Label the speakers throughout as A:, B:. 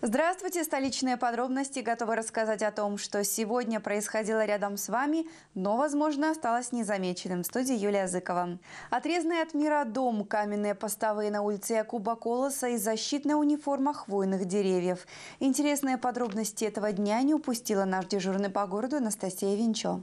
A: Здравствуйте! Столичные подробности готовы рассказать о том, что сегодня происходило рядом с вами, но, возможно, осталось незамеченным. В студии Юлия Зыкова. Отрезанный от мира дом, каменные постовые на улице Якуба Колоса и защитная униформа хвойных деревьев. Интересные подробности этого дня не упустила наш дежурный по городу Анастасия Винчо.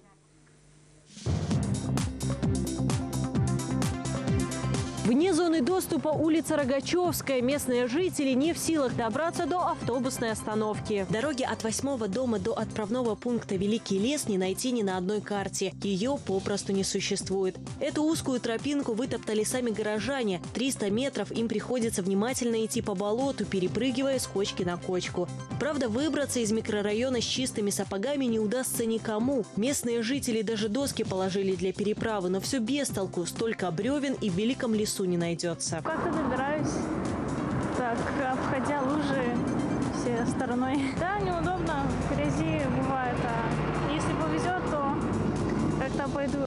B: Вне зоны доступа улица Рогачевская. Местные жители не в силах добраться до автобусной остановки. Дороги от 8-го дома до отправного пункта Великий лес не найти ни на одной карте. Ее попросту не существует. Эту узкую тропинку вытоптали сами горожане. 300 метров им приходится внимательно идти по болоту, перепрыгивая с кочки на кочку. Правда, выбраться из микрорайона с чистыми сапогами не удастся никому. Местные жители даже доски положили для переправы, но все без толку. Столько бревен и в великом лесу не найдется.
C: Как-то добираюсь, так, обходя лужи все стороной. Да, неудобно, в грязи бывает, а если повезет, то как-то пойду.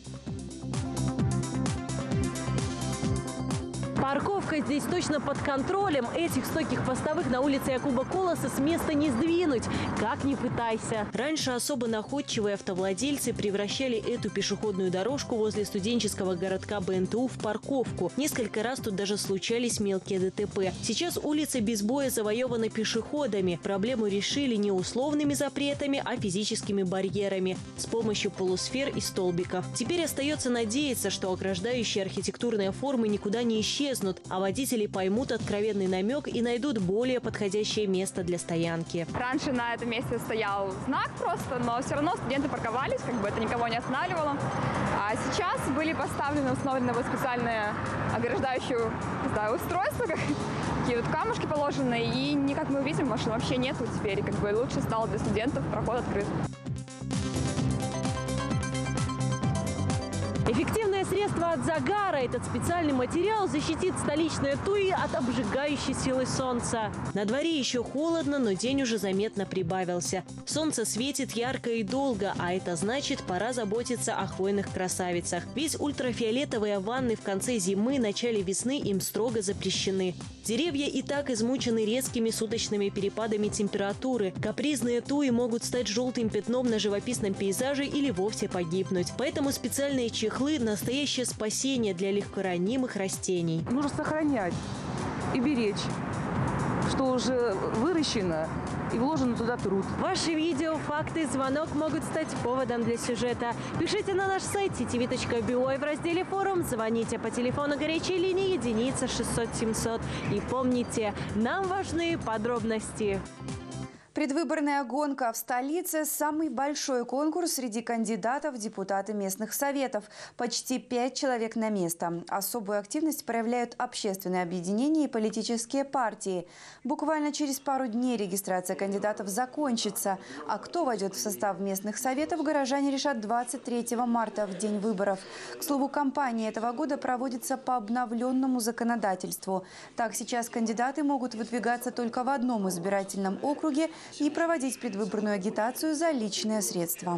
B: Парковка здесь точно под контролем. Этих стойких постовых на улице Якуба Колоса с места не сдвинуть. Как ни пытайся. Раньше особо находчивые автовладельцы превращали эту пешеходную дорожку возле студенческого городка БНТУ в парковку. Несколько раз тут даже случались мелкие ДТП. Сейчас улица без боя завоевана пешеходами. Проблему решили не условными запретами, а физическими барьерами с помощью полусфер и столбиков. Теперь остается надеяться, что ограждающие архитектурные формы никуда не исчезнут, а водители поймут откровенный намек и найдут более подходящее место для стоянки.
D: Раньше на этом месте стоял знак просто, но все равно студенты парковались, как бы это никого не останавливало. А сейчас были установлены вот специальные ограждающие, не знаю, устройства, такие вот камушки положены, и как мы видим, машин вообще нету теперь, как бы лучше стало для студентов, проход открыт.
B: Эффективное средство от загара. Этот специальный материал защитит столичные туи от обжигающей силы солнца. На дворе еще холодно, но день уже заметно прибавился. Солнце светит ярко и долго, а это значит, пора заботиться о хвойных красавицах. Ведь ультрафиолетовые ванны в конце зимы, начале весны им строго запрещены. Деревья и так измучены резкими суточными перепадами температуры. Капризные туи могут стать желтым пятном на живописном пейзаже или вовсе погибнуть. Поэтому специальные чехлы – настоящее спасение для легкоранимых растений.
E: Нужно сохранять и беречь, что уже выращено и вложен туда труд.
B: Ваши видео, факты, звонок могут стать поводом для сюжета. Пишите на наш сайт ttv.by в разделе «Форум», звоните по телефону горячей линии 1-600-700. И помните, нам важны подробности.
A: Предвыборная гонка в столице – самый большой конкурс среди кандидатов в депутаты местных советов. Почти 5 человек на место. Особую активность проявляют общественные объединения и политические партии. Буквально через пару дней регистрация кандидатов закончится. А кто войдет в состав местных советов, горожане решат 23 марта, в день выборов. К слову, кампания этого года проводится по обновленному законодательству. Так, сейчас кандидаты могут выдвигаться только в одном избирательном округе и проводить предвыборную агитацию за личные средства.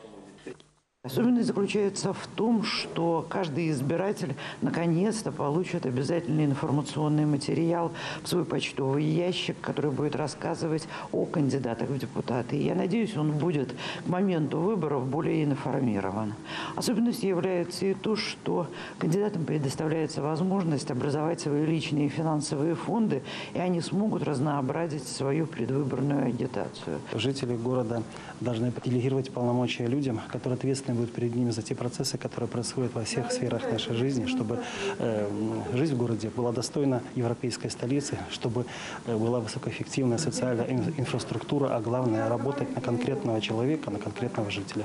F: Особенность заключается в том, что каждый избиратель наконец-то получит обязательный информационный материал в свой почтовый ящик, который будет рассказывать о кандидатах в депутаты. И я надеюсь, он будет к моменту выборов более информирован. Особенностью является и то, что кандидатам предоставляется возможность образовать свои личные финансовые фонды, и они смогут разнообразить свою предвыборную агитацию.
G: Жители города должны делегировать полномочия людям, которые ответственны будут перед ними за те процессы, которые происходят во всех сферах нашей жизни, чтобы жизнь в городе была достойна европейской столицы, чтобы была высокоэффективная социальная инфраструктура, а главное – работать на конкретного человека, на конкретного жителя.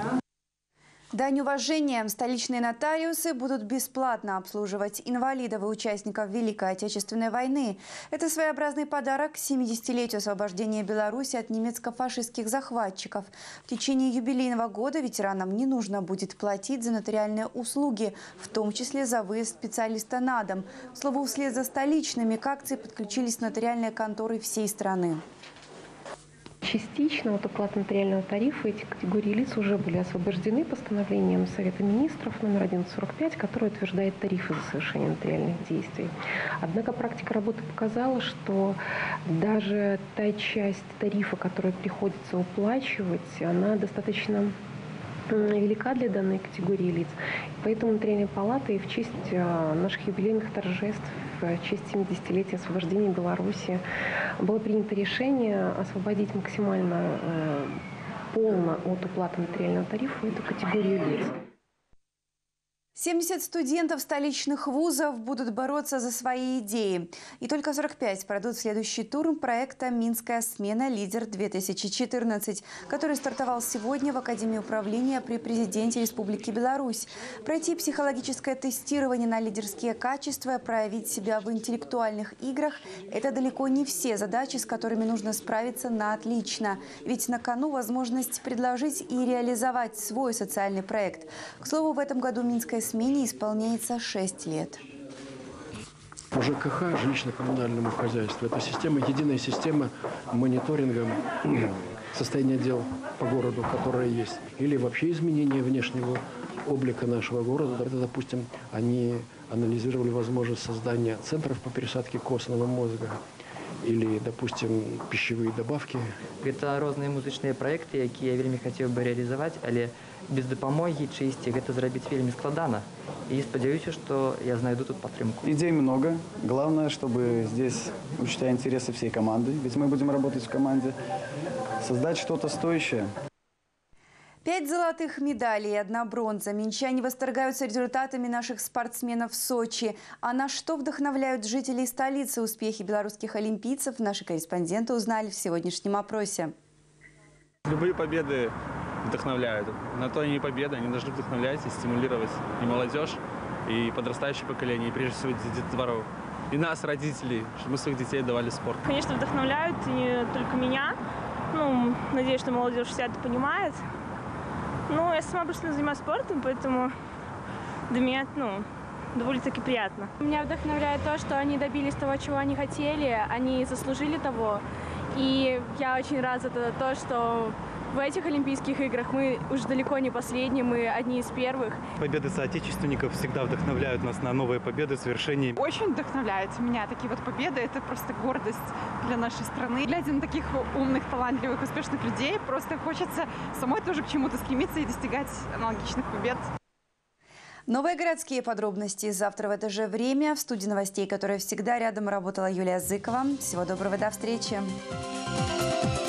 A: Дань уважения. Столичные нотариусы будут бесплатно обслуживать инвалидов и участников Великой Отечественной войны. Это своеобразный подарок к 70-летию освобождения Беларуси от немецко-фашистских захватчиков. В течение юбилейного года ветеранам не нужно будет платить за нотариальные услуги, в том числе за выезд специалиста на дом. К слову, вслед за столичными к акции подключились нотариальные конторы всей страны.
H: Частично от уплаты материального тарифа эти категории лиц уже были освобождены постановлением Совета министров номер 1145, который утверждает тарифы за совершение нотариальных действий. Однако практика работы показала, что даже та часть тарифа, которую приходится уплачивать, она достаточно велика для данной категории лиц. Поэтому Нотариальной палатой в честь наших юбилейных торжеств, в честь 70-летия освобождения Беларуси было принято решение освободить максимально полно от уплаты нотариального тарифа эту категорию лиц.
A: 70 студентов столичных вузов будут бороться за свои идеи. И только 45 пройдут следующий тур проекта «Минская смена. Лидер-2014», который стартовал сегодня в Академии управления при президенте Республики Беларусь. Пройти психологическое тестирование на лидерские качества, проявить себя в интеллектуальных играх – это далеко не все задачи, с которыми нужно справиться на отлично. Ведь на кону возможность предложить и реализовать свой социальный проект. К слову, в этом году «Минская смене» исполняется 6 лет.
I: По ЖКХ, жилищно-коммунальному хозяйству, это единая система мониторинга состояния дел по городу, которая есть. Или вообще изменение внешнего облика нашего города. Это, допустим, они анализировали возможность создания центров по пересадке костного мозга. Или, допустим, пищевые добавки.
J: Это разные музычные проекты, які я вельми хотел бы реализовать, але без допомоги чисті это зробить вельми складано. И сподіваюся, что я знайду тут поддержку.
K: Идей много. Главное, чтобы здесь, учтя интересы всей команды, ведь мы будем работать в команде, создать что-то стоящее.
A: 5 золотых медалей и 1 бронза. Минчане восторгаются результатами наших спортсменов в Сочи. А на что вдохновляют жителей столицы успехи белорусских олимпийцев, наши корреспонденты узнали в сегодняшнем опросе.
L: Любые победы вдохновляют. На то они и победы. Они должны вдохновлять и стимулировать и молодежь, и подрастающее поколение, и прежде всего детвору. И нас, родителей, чтобы мы своих детей давали спорт.
C: Конечно, вдохновляют и не только меня. Надеюсь, что молодежь вся это понимает. Я сама просто занимаюсь спортом, поэтому для меня, довольно-таки приятно.
M: Меня вдохновляет то, что они добились того, чего они хотели, они заслужили того. И я очень рада за то, что в этих Олимпийских играх мы уже далеко не последние, мы одни из первых.
N: Победы соотечественников всегда вдохновляют нас на новые победы, свершения.
O: Очень вдохновляют меня такие вот победы. Это просто гордость для нашей страны. Глядя на таких умных, талантливых, успешных людей, просто хочется самой тоже к чему-то стремиться и достигать аналогичных побед.
A: Новые городские подробности завтра в это же время. В студии новостей, которая всегда рядом, работала Юлия Зыкова. Всего доброго, до встречи.